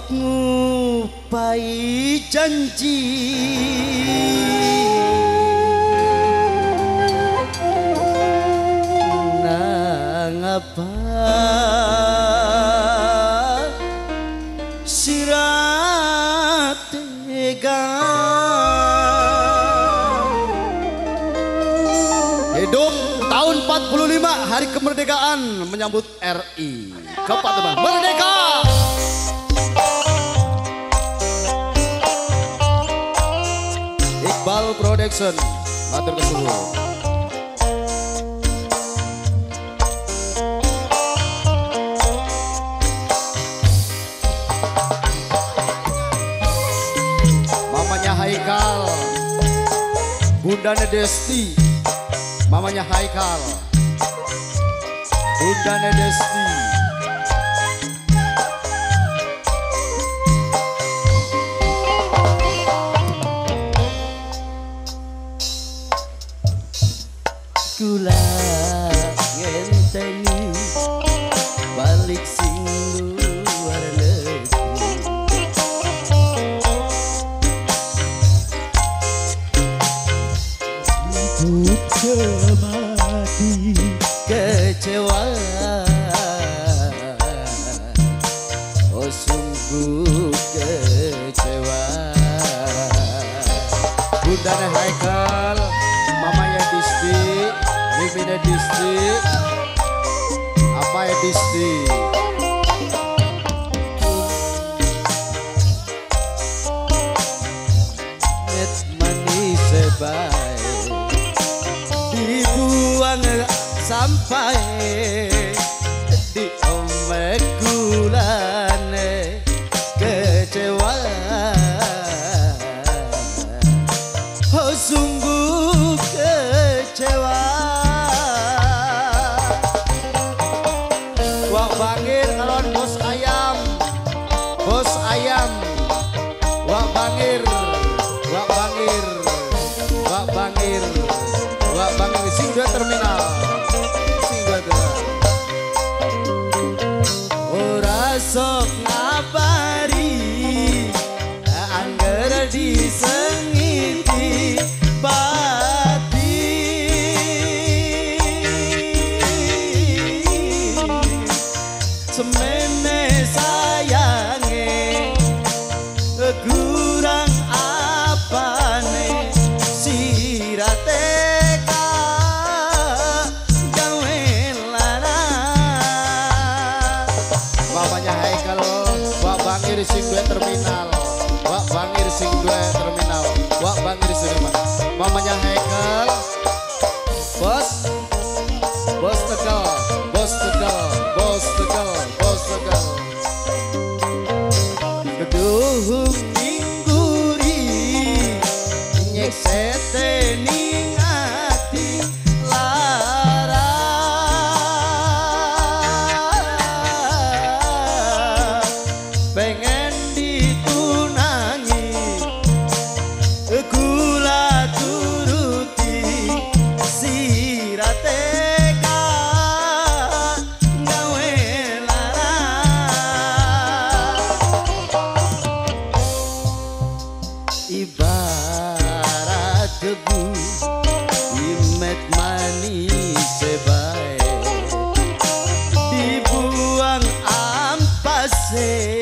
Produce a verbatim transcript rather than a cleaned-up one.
ngupai janji nang apa sirat tega hidup tahun empat puluh lima hari kemerdekaan menyambut R I keempat teman merdeka. Iqbal Production matur kesuwun. Mamanya Haikal, Bundanya Desti, mamanya Haikal, Bundanya Desti. Kula ngenteni balik sing luar negeri hidup semati kecewa oh sungguh kecewa. Bundanya Haikal, mamanya Disti, Mimina Disti, apa ya Disti? Net manis sebaik dibuang sampai di omek gulane kecewa. Oh sungguh kecewa. Wak Bangir kalon bos ayam, bos ayam. Wak Bangir, Wak Bangir, Wak Bangir, Wak Bangir sing dua terminal, sing dua terminal. Ora sok ngabari, angger disengiti bati. Semene sayange kurang apane sirate ka gawe lara. Mamanya Haikal, Wak Bangir sing dua terminal, Wak Bangir sing dua terminal, Wak Bangir sing dua. Mamanya Haikal, bos, bos Tegal, bos Tegal, bos Tegal, bos Tegal. Keduhung ningguri nyek sete ning ati lara. Pengen ditunangi kula turuti sirate ka gawe lara. Ibarat debu imet manis sebaik dibuang ampase